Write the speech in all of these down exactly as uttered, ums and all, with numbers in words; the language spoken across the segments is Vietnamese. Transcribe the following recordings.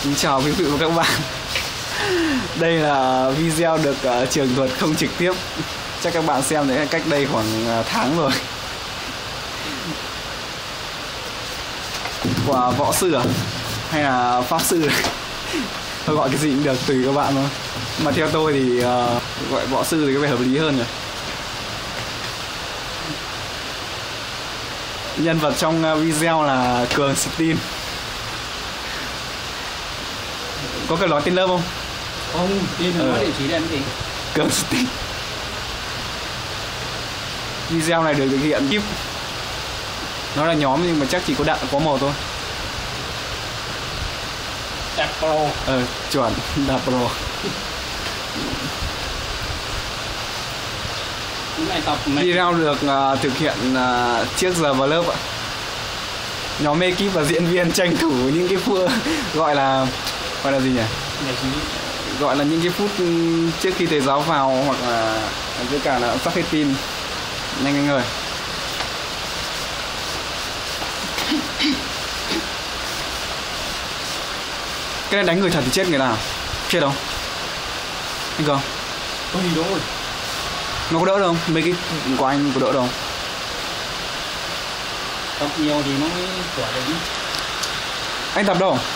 Xin chào quý vị và các bạn. Đây là video được uh, trường thuật không trực tiếp. Chắc các bạn xem đấy cách đây khoảng uh, tháng rồi. Của võ sư à? Hay là pháp sư? Tôi gọi cái gì cũng được, tùy các bạn thôi. Mà theo tôi thì uh, gọi võ sư thì có vẻ hợp lý hơn rồi. Nhân vật trong video là Cường Steam. Có cần nói tên lớp không? Không, tên nó có địa chỉ đây gì? Cường Steam. Video này được thực hiện kíp. Nó là nhóm nhưng mà chắc chỉ có đạn có một thôi. Đạp Pro. Ờ, chuẩn, Đạp Pro. Video được uh, thực hiện uh, trước giờ vào lớp ạ. Nhóm ekip và diễn viên tranh thủ những cái phút gọi là gọi là gì nhỉ? Gọi là những cái phút trước khi thầy giáo vào, hoặc là với cả là sắp hết tin. Nhanh anh ơi. Cái này đánh người thật thì chết người nào? Chết không? Anh Cường? Tùy thôi. Nó có đỡ đâu? Mấy cái của anh có đỡ đâu? Tập nhiều thì nó mới khỏi được. Anh tập đâu?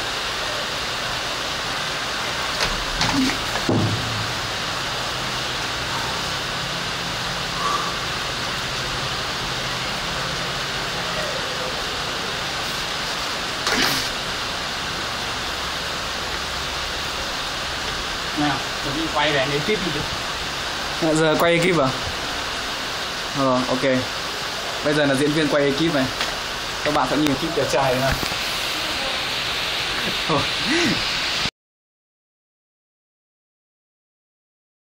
Nào, tôi đi quay về lấy tiếp đi chứ. À, giờ quay ekip à? Ờ, ok. Bây giờ là diễn viên quay ekip này. Các bạn sẽ nhìn ekip đẹp trai này.